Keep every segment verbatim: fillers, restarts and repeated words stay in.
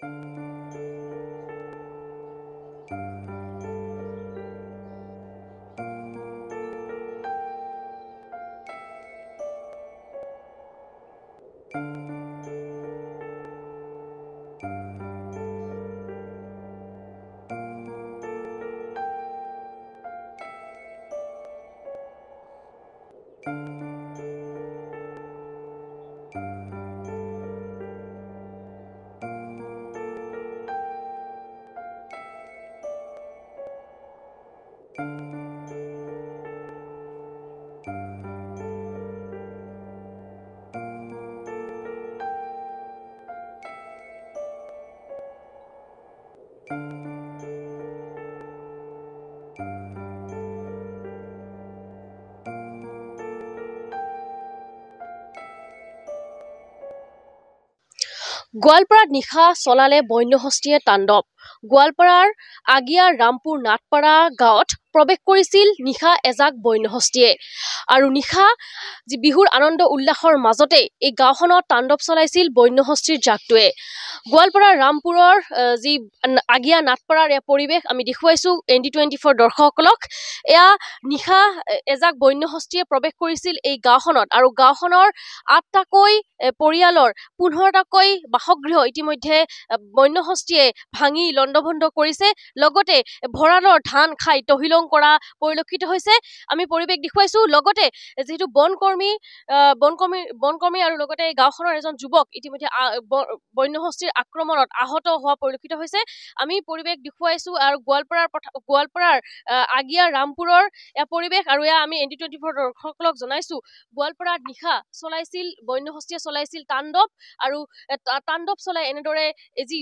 গোৱালপাৰাত নিশা চলালে বন্যহস্তীয়ে তাণ্ডৱ। গোৱালপাৰাৰ আগিয়া ৰামপুৰ নাটপাৰা গাঁৱত প্ৰৱেশ কৰিছিল নিশা এজাক বন্যহস্তীয়ে। আৰু নিশা যি বিহুৰ আনন্দ উল্লাসৰ মাজতে এই গাঁওখনত তাণ্ডৱ চলাইছিল বন্যহস্তীৰ জাকটোৱে। গোৱালপাৰাৰ ৰামপুৰৰ যি আগিয়া নাটপাৰাৰ এয়া পৰিৱেশ আমি দেখুৱাইছো এন ডি টুৱেণ্টি ফ'ৰ দৰ্শকসকলক। এয়া নিশা এজাক বন্যহস্তীয়ে প্ৰৱেশ কৰিছিল এই গাঁওখনত আৰু গাঁওখনৰ আঠটাকৈ পৰিয়ালৰ পোন্ধৰটাকৈ বাসগৃহ ইতিমধ্যে বন্যহস্তীয়ে ভাঙি লণ্ডভণ্ড কৰিছে, লগতে ভঁৰালৰ ধান খাই তহিলং কৰা পৰিলক্ষিত হৈছে। আমি পৰিৱেশ দেখুৱাইছো, লগতে যিহেতু বনকৰ্মী বনকৰ্মী বনকৰ্মী আৰু লগতে গাঁওখনৰ এজন যুৱক ইতিমধ্যে বন্যহস্তীৰ আক্ৰমণত আহত হোৱা পৰিলক্ষিত হৈছে। আমি পৰিৱেশ দেখুৱাইছো আৰু গোৱালপাৰাৰ গোৱালপাৰাৰ আগিয়া ৰামপুৰৰ এয়া পৰিৱেশ আৰু এয়া আমি এন ডি টুৱেণ্টি ফ'ৰ দৰ্শকসকলক জনাইছো। গোৱালপাৰাত নিশা চলাইছিল বন্যহস্তীয়ে চলাইছিল তাণ্ডৱ আৰু তাণ্ডৱ চলাই এনেদৰে যি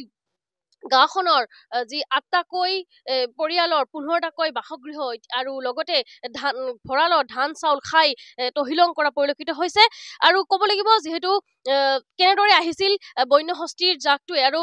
গাঁওখনৰ যি আঠটাকৈ পৰিয়ালৰ পোন্ধৰটাকৈ বাসগৃহ আৰু লগতে ধান ভঁৰালৰ ধান চাউল খাই তহিলং কৰা পৰিলক্ষিত হৈছে। আৰু ক'ব লাগিব যিহেতু কেনেদৰে আহিছিল বন্যহস্তীৰ জাকটোৱে আৰু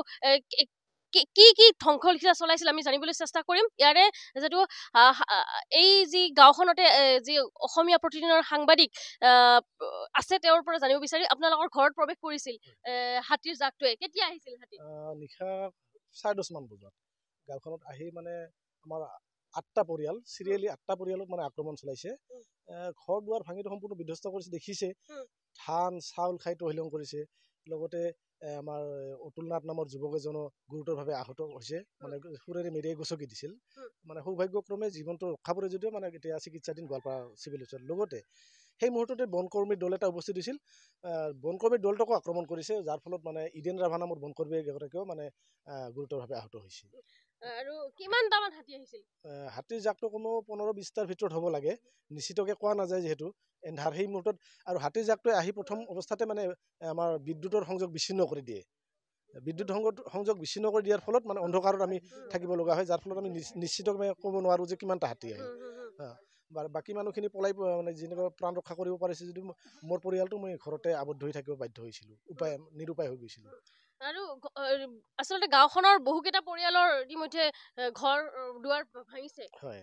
কি কি ধ্বংসলীলা চলাইছিল আমি জানিবলৈ চেষ্টা কৰিম। ইয়াৰে যিহেতু এই যি গাঁওখনতে যি অসমীয়া প্ৰতিদিনৰ সাংবাদিক আছে তেওঁৰ পৰা জানিব বিচাৰি আপোনালোকৰ ঘৰত প্ৰৱেশ কৰিছিল হাতীৰ জাকটোৱে। কেতিয়া আহিছিল হাতী? নিশা চাৰে দহমান বজাত গাঁওখনত আহি মানে আমাৰ আঠটা পৰিয়াল চিৰিয়েলি আঠটা পৰিয়ালত মানে আক্ৰমণ চলাইছে। ঘৰ দুৱাৰ ভাঙিটো সম্পূৰ্ণ বিধ্বস্ত কৰিছে দেখিছে। ধান চাউল খাই তহিলং কৰিছে। লগতে আমাৰ অতুল নাথ নামৰ যুৱক এজনো গুৰুতৰভাৱে আহত হৈছে, মানে সুৰেৰে মেৰিয়াই গচকি দিছিল। মানে সৌভাগ্যক্ৰমে জীৱনটো ৰক্ষা পৰে যদিও মানে এতিয়া চিকিৎসাধীন গোৱালপাৰা চিভিল হস্পিটেলত। লগতে সেই মুহূৰ্ততে বনকৰ্মীৰ দল এটা উপস্থিত হৈছিল। বনকৰ্মীৰ দলটোকো আক্ৰমণ কৰিছে, যাৰ ফলত মানে ইডেন ৰাভা নামৰ বনকৰ্মী এগৰাকীও মানে গুৰুতৰভাৱে আহত হৈছে। আৰু কিমানটামান হাতী আহিছিল? হাতীৰ জাকটো কোনো পোন্ধৰ বিশটাৰ ভিতৰত হ'ব লাগে, নিশ্চিতকৈ কোৱা নাযায় যিহেতু এন্ধাৰ সেই মুহূৰ্তত। আৰু হাতীৰ জাকটোৱে আহি প্ৰথম অৱস্থাতে মানে আমাৰ বিদ্যুতৰ সংযোগ বিচ্ছিন্ন কৰি দিয়ে। বিদ্যুৎ সংযোগ বিচ্ছিন্ন কৰি দিয়াৰ ফলত মানে অন্ধকাৰত আমি থাকিব লগা হয়, যাৰ ফলত আমি নিশ্চিতভাৱে ক'ব নোৱাৰোঁ যে কিমানটা হাতী আহে। বাকী মানুহখিনি পলাই মানে যেনেকৈ প্ৰাণ ৰক্ষা কৰিব পাৰিছে যদিও মোৰ পৰিয়ালটো মই ঘৰতে আবদ্ধ হৈ থাকিব বাধ্য হৈছিলোঁ, উপায় নিৰুপায় হৈ গৈছিলোঁ। আৰু আচলতে গাঁওখনৰ বহুকেইটা পৰিয়ালৰ ইতিমধ্যে ঘৰ দুৱাৰ ভাঙিছে। হয়,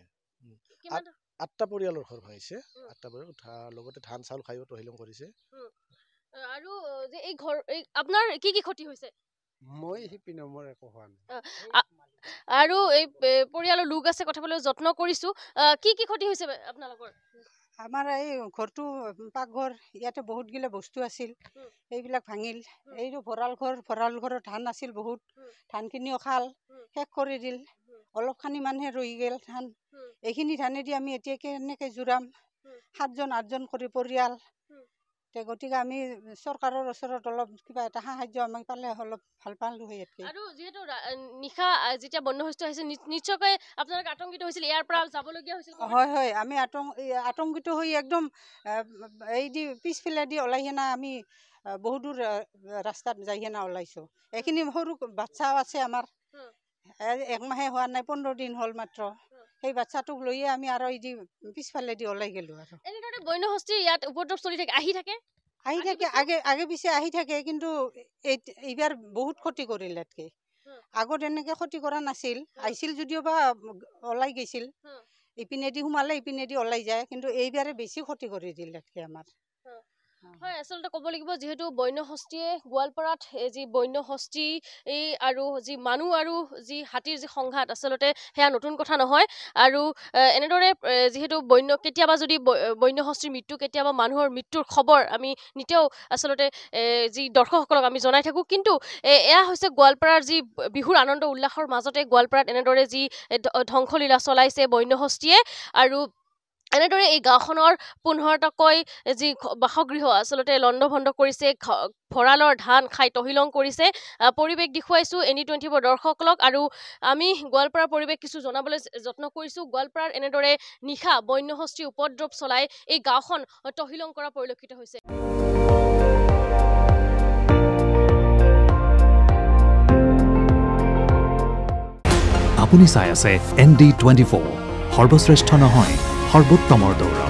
আঠটা পৰিয়ালৰ ঘৰ ভাঙিছে। আঠটা পৰিয়াল লগতে ধান চাউল খাইও তহিলং কৰিছে। আৰু যে এই ঘৰ আপোনাৰ কি কি ক্ষতি হৈছে? মই শিপিনো, মোৰ একো হোৱা নাই। আৰু এই পৰিয়ালৰ লোক আছে, কথা পাতিবলৈ যত্ন কৰিছো। কি কি ক্ষতি হৈছে আপোনালোকৰ? আমাৰ এই ঘৰটো পাকঘৰ, ইয়াতে বহুতগিলা বস্তু আছিল, এইবিলাক ভাঙিল। এইটো ভঁৰাল ঘৰ, ভঁৰাল ঘৰত ধান আছিল বহুত, ধানখিনিও খাল শেষ কৰি দিল। অলপখানি মানুহে ৰৈ গ'ল ধান। এইখিনি ধানেদি আমি এতিয়া কেনেকৈ জোৰাম? সাতজন আঠজন কৰি পৰিয়াল। গতিকে আমি চৰকাৰৰ ওচৰত অলপ কিবা এটা সাহায্য আমি পালে অলপ ভাল পালোঁ হয়। আৰু যিহেতু নিশা যেতিয়া বন্যহস্তি আহিছে নিশ্চয়কৈ আপোনালোক আতংকিত হৈছিল, ইয়াৰ পৰা যাবলগীয়া হৈছিল। হয় হয়, আমি আতংকিত হৈ একদম এই দি পিছফালে দি ওলাই কিনে আমি বহু দূৰ ৰাস্তাত যাই কিনে ওলাইছোঁ। এইখিনি সৰু বাচ্চাও আছে আমাৰ, একমাহে হোৱা নাই, পোন্ধৰ দিন হ'ল মাত্ৰ। সেই বাচ্চাটোক লৈয়ে আমি আৰু এই দি পিছফালে দি ওলাই গ'লোঁ। আৰু এনেদৰে বন্যহস্তি ইয়াত উপদ্ৰৱ চলি থাকে, আহি থাকে আহি থাকে আগে আগে পিছে আহি থাকে, কিন্তু এইবাৰ বহুত ক্ষতি কৰিল। ইয়াতকৈ আগত এনেকৈ ক্ষতি কৰা নাছিল, আহিছিল যদিও বা ওলাই গৈছিল, ইপিনেদি সোমালে ইপিনেদি ওলাই যায়, কিন্তু এইবাৰে বেছি ক্ষতি কৰি দিল ইয়াতকৈ আমাৰ। হয় আচলতে ক'ব লাগিব যেহেতু বন্যহস্তীয়ে গোৱালপাৰাত যি বন্যহস্তী এই আৰু যি মানুহ আৰু যি হাতীৰ যি সংঘাত আচলতে সেয়া নতুন কথা নহয় আৰু এনেদৰে যেহেতু বন্য কেতিয়াবা যদি বন্যহস্তীৰ মৃত্যু কেতিয়াবা মানুহৰ মৃত্যুৰ খবৰ আমি নিতেও আচলতে যি দৰ্শকসকলক আমি জনাই থাকোঁ কিন্তু এয়া হৈছে গোৱালপাৰাৰ যি বিহুৰ আনন্দ উল্লাসৰ মাজতে গোৱালপাৰাত এনেদৰে যি ধ্বংসলীলা চলাইছে বন্যহস্তীয়ে আৰু এনেদৰে এই গাঁওখনৰ পোন্ধৰটাকৈ যি বাসগৃহ আচলতে লণ্ড ভণ্ড কৰিছে ভঁৰালৰ ধান খাই তহিলং কৰিছে পৰিৱেশ দেখুৱাইছোঁ এনি টুৱেণ্টি ফ'ৰ দৰ্শকসকলক আৰু আমি গোৱালপাৰাৰ পৰিৱেশ কিছু জনাবলৈ যত্ন কৰিছোঁ গোৱালপাৰাৰ এনেদৰে নিশা বন্যহস্তীৰ উপদ্ৰৱ চলাই এই গাঁওখন তহিলং কৰা পৰিলক্ষিত হৈছে আপুনি চাই আছে এন ডি টুৱেণ্টি ফ'ৰ সৰ্বশ্ৰেষ্ঠ নহয় সৰ্বোত্তমৰ দৌৰা